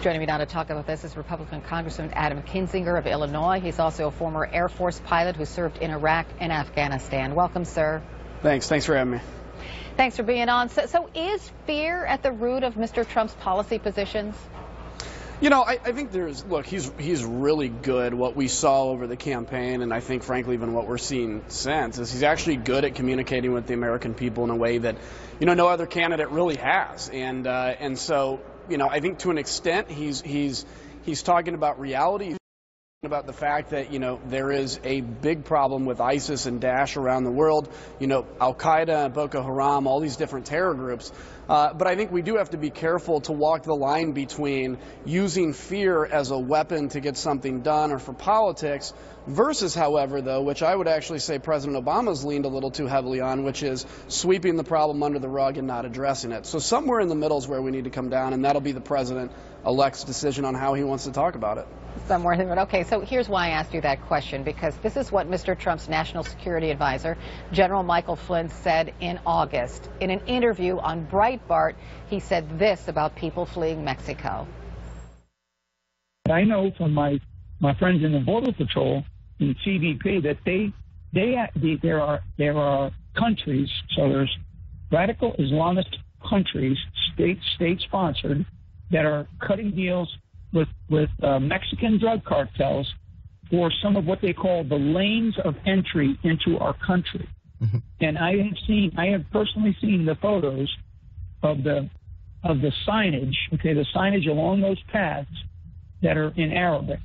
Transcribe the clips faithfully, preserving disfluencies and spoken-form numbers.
Joining me now to talk about this is Republican Congressman Adam Kinzinger of Illinois. He's also a former Air Force pilot who served in Iraq and Afghanistan. Welcome, sir. Thanks. Thanks for having me. Thanks for being on. So, so is fear at the root of Mister Trump's policy positions? You know, I, I think there's, look, he's he's really good. What we saw over the campaign, and I think, frankly, even what we're seeing since, is he's actually good at communicating with the American people in a way that, you know, no other candidate really has. And uh, and so, you know, I think to an extent he's he's he's talking about reality, about the fact that, you know, there is a big problem with ISIS and Daesh around the world, you know, Al-Qaeda, Boko Haram, all these different terror groups. Uh, but I think we do have to be careful to walk the line between using fear as a weapon to get something done or for politics versus, however, though, which I would actually say President Obama's leaned a little too heavily on, which is sweeping the problem under the rug and not addressing it. So somewhere in the middle is where we need to come down, and that'll be the president-elect's decision on how he wants to talk about it. Somewhere in the middle. Okay, so here's why I asked you that question, because this is what Mister Trump's national security advisor, General Michael Flynn, said in August. In an interview on Breitbart, he said this about people fleeing Mexico. I know from my, my friends in the Border Patrol in C B P that they, they, they there are there are countries, so there's radical Islamist countries, state state sponsored, that are cutting deals with with uh, Mexican drug cartels for some of what they call the lanes of entry into our country. Mm-hmm. And I have seen, I have personally seen the photos of the of the signage, okay, the signage along those paths that are in Arabic.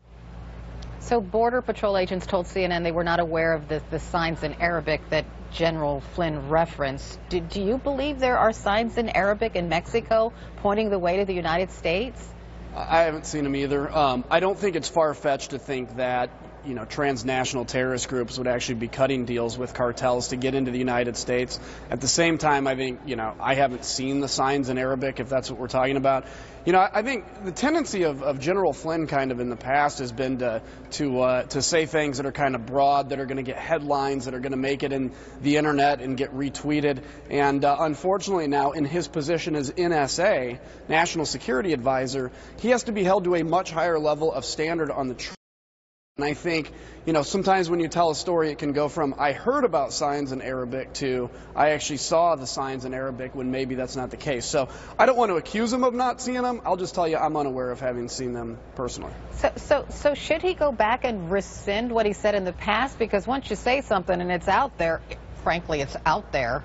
So Border Patrol agents told C N N they were not aware of the, the signs in Arabic that General Flynn referenced. Do, do you believe there are signs in Arabic in Mexico pointing the way to the United States? I haven't seen them either. Um, I don't think it's far-fetched to think that, you know, transnational terrorist groups would actually be cutting deals with cartels to get into the United States. At the same time, I think, you know, I haven't seen the signs in Arabic, if that's what we're talking about. You know, I think the tendency of, of General Flynn kind of in the past has been to to uh, to say things that are kind of broad, that are going to get headlines, that are going to make it in the internet and get retweeted. And uh, unfortunately now, in his position as N S A, National Security Advisor, he has to be held to a much higher level of standard on the truth. And I think, you know, sometimes when you tell a story, it can go from I heard about signs in Arabic to I actually saw the signs in Arabic, when maybe that's not the case. So I don't want to accuse him of not seeing them. I'll just tell you I'm unaware of having seen them personally. So, so, so should he go back and rescind what he said in the past? Because once you say something and it's out there, frankly, it's out there.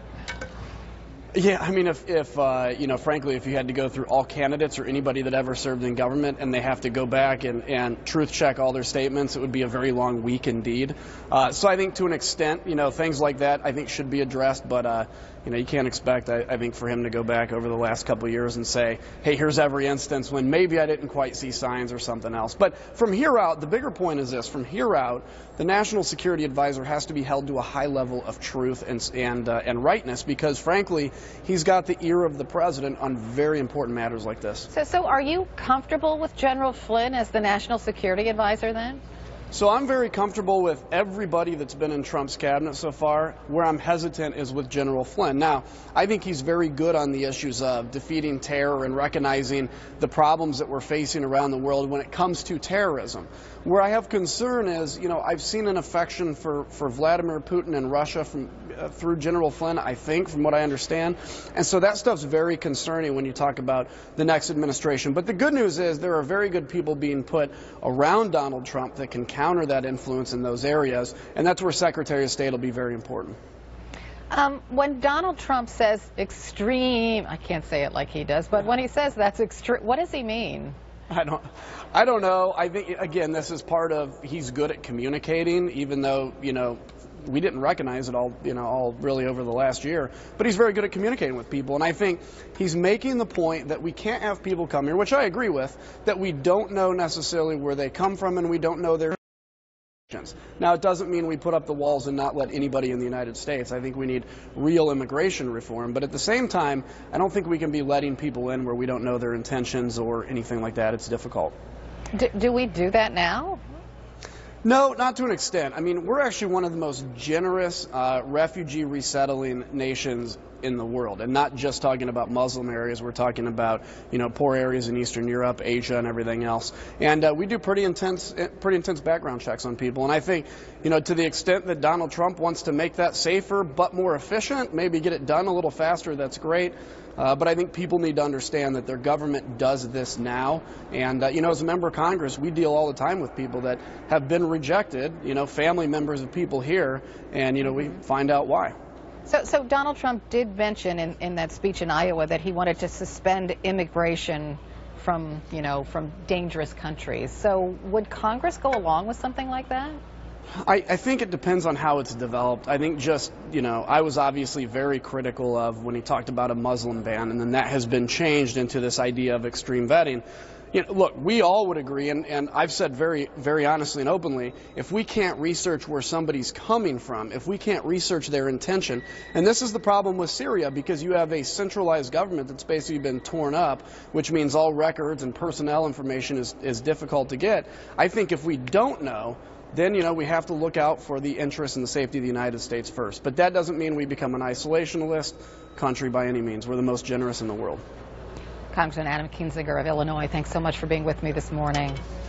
Yeah, I mean, if, if uh, you know, frankly, if you had to go through all candidates or anybody that ever served in government and they have to go back and, and truth check all their statements, it would be a very long week indeed. Uh, so I think to an extent, you know, things like that I think should be addressed, but, uh, you know, you can't expect, I, I think, for him to go back over the last couple of years and say, hey, here's every instance when maybe I didn't quite see signs or something else. But from here out, the bigger point is this. From here out, the National Security Advisor has to be held to a high level of truth and, and, uh, and rightness because, frankly, he's got the ear of the president on very important matters like this. So, so are you comfortable with General Flynn as the National Security Advisor then? So I'm very comfortable with everybody that's been in Trump's cabinet so far. Where I'm hesitant is with General Flynn. Now, I think he's very good on the issues of defeating terror and recognizing the problems that we're facing around the world when it comes to terrorism. Where I have concern is, you know, I've seen an affection for, for Vladimir Putin and Russia from uh, through General Flynn, I think, from what I understand. And so that stuff's very concerning when you talk about the next administration. But the good news is there are very good people being put around Donald Trump that can counter that influence in those areas, and that's where Secretary of State will be very important. Um, when Donald Trump says extreme, I can't say it like he does, but when he says that's extreme, what does he mean? I don't, I don't know. I think, again, this is part of, he's good at communicating, even though, you know, we didn't recognize it all, you know, all really over the last year. But he's very good at communicating with people. And I think he's making the point that we can't have people come here, which I agree with, that we don't know necessarily where they come from and we don't know their. Now, it doesn't mean we put up the walls and not let anybody in the United States. I think we need real immigration reform. But at the same time, I don't think we can be letting people in where we don't know their intentions or anything like that. It's difficult. Do, do we do that now? No, not to an extent. I mean, we're actually one of the most generous uh, refugee resettling nations in the world, and not just talking about Muslim areas. We're talking about, you know, poor areas in Eastern Europe, Asia, and everything else. And uh, we do pretty intense, pretty intense background checks on people. And I think, you know, to the extent that Donald Trump wants to make that safer but more efficient, maybe get it done a little faster, that's great. Uh, but I think people need to understand that their government does this now. And, uh, you know, as a member of Congress, we deal all the time with people that have been rejected, you know, family members of people here, and, you know, we find out why. So, so Donald Trump did mention in, in that speech in Iowa that he wanted to suspend immigration from, you know, from dangerous countries. So would Congress go along with something like that? I, I think it depends on how it's developed. I think just, you know, I was obviously very critical of when he talked about a Muslim ban, and then that has been changed into this idea of extreme vetting. You know, look, we all would agree, and, and I've said very, very honestly and openly, if we can't research where somebody's coming from, if we can't research their intention, and this is the problem with Syria, because you have a centralized government that's basically been torn up, which means all records and personnel information is, is difficult to get. I think if we don't know, then, you know, we have to look out for the interests and the safety of the United States first. But that doesn't mean we become an isolationist country by any means. We're the most generous in the world. Congressman Adam Kinzinger of Illinois, thanks so much for being with me this morning.